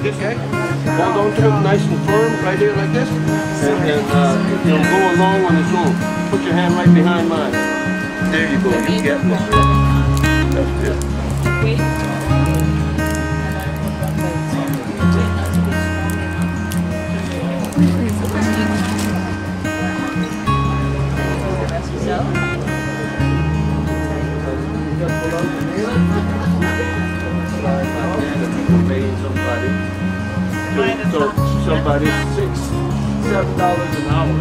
okay? Hold on to it nice and firm right here like this. And you'll go along on its own. Put your hand right behind mine. There you go, you get it. That's it. So somebody $6, $7 an hour.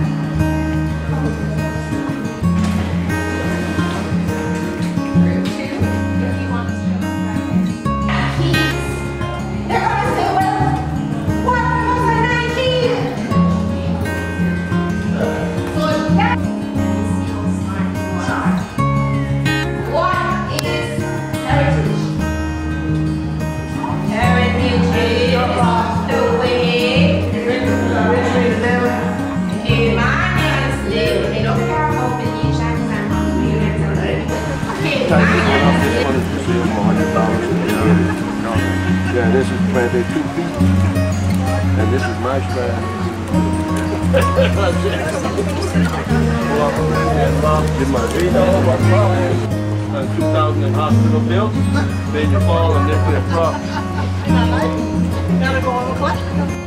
Yeah, this is planted 2 feet, and this is my strand. Give my $3 $2,000 in hospital bills, then you fall and then put a prop. Gotta go on the